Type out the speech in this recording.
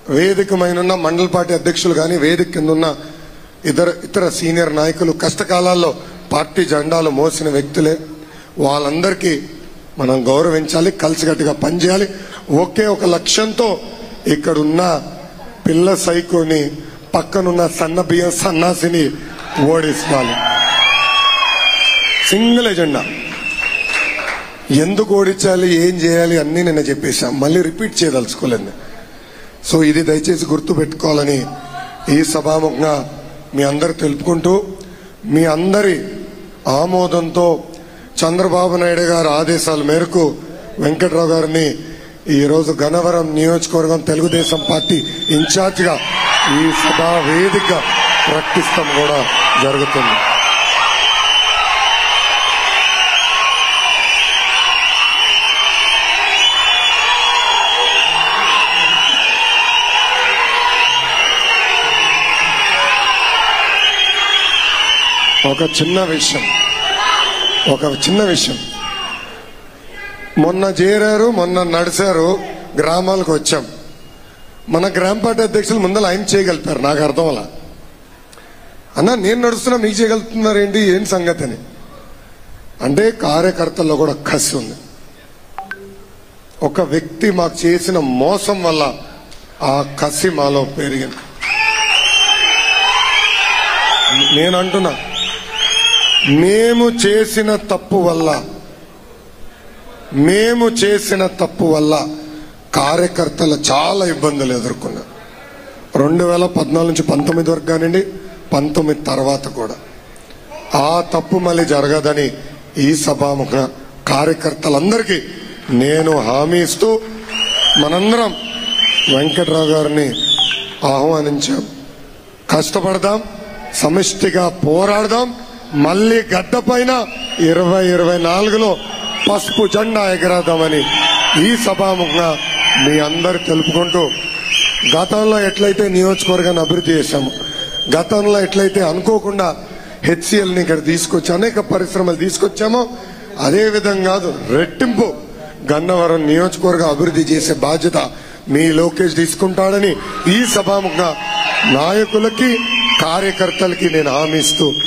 వేదికమైన మండల పార్టీ అధ్యక్షులు కానీ వేదిక కింద ఉన్న ఇతర సీనియర్ నాయకులు కష్టకాలాల్లో పార్టీ జెండాలు మోసిన వ్యక్తులే. వాళ్ళందరికీ మనం గౌరవించాలి, కలిసికట్టుగా పనిచేయాలి. ఒకే ఒక లక్ష్యంతో ఇక్కడున్న పిల్ల సైకోని పక్కనున్న సన్న బియ్యం సన్నాసిని ఓడించాలి. Single agenda. ఎందుకు ఓడించాలి, ఏం చేయాలి అన్నీ నిన్న చెప్పేశాం, మళ్ళీ రిపీట్ చేయదలుచుకోలేదు. సో ఇది దయచేసి గుర్తు పెట్టుకోవాలని ఈ సభాముఖంగా మీ అందరు తెలుపుకుంటూ, మీ అందరి ఆమోదంతో చంద్రబాబు నాయుడు గారి ఆదేశాల మేరకు వెంకట్రావు గారిని ఈరోజు గన్నవరం నియోజకవర్గం తెలుగుదేశం పార్టీ ఇన్ఛార్జిగా ఈ సభా వేదిక ప్రకటిస్తాం కూడా జరుగుతుంది. ఒక చిన్న విషయం మొన్న చేరారు, మొన్న నడిచారు, గ్రామాలకు వచ్చాం. మన గ్రామ పార్టీ అధ్యక్షులు ముందర ఆయన చేయగలిపారు. నాకు అర్థం అలా అన్నా, నేను నడుస్తున్నా మీకు చేయగలుగుతున్నారేంటి, ఏం సంగతి అని. అంటే కార్యకర్తల్లో కూడా కసి ఉంది. ఒక వ్యక్తి మాకు చేసిన మోసం వల్ల ఆ కసి మాలో పెరిగింది. నేను అంటున్నా, మేము చేసిన తప్పు వల్ల కార్యకర్తలు చాలా ఇబ్బందులు ఎదుర్కొన్నారు. 2014 నుంచి 19 వరకు కానివ్వండి, 19 తర్వాత కూడా. ఆ తప్పు మళ్ళీ జరగదని ఈ సభాముఖ కార్యకర్తలందరికీ నేను హామీ ఇస్తూ, మనందరం వెంకట్రావు గారిని ఆహ్వానించాం. కష్టపడదాం, సమిష్టిగా పోరాడదాం. మళ్ళీ గడ్డ పైన 2024లో పసుపు జెండా ఎగరేద్దామని ఈ సభాముఖంగా మీ అందరు తెలుపుకుంటూ, గతంలో ఎట్లయితే నియోజకవర్గాన్ని అభివృద్ధి చేశాము, గతంలో ఎట్లయితే అనుకోకుండా హెచ్సిఎల్ని ఇక్కడ తీసుకొచ్చి అనేక పరిశ్రమలు తీసుకొచ్చామో, అదే విధంగా రెట్టింపు గన్నవరం నియోజకవర్గ అభివృద్ధి చేసే బాధ్యత మీ లోకేష్ తీసుకుంటాడని ఈ సభాముఖంగా నాయకులకి కార్యకర్తలకి నేను హామీ ఇస్తూ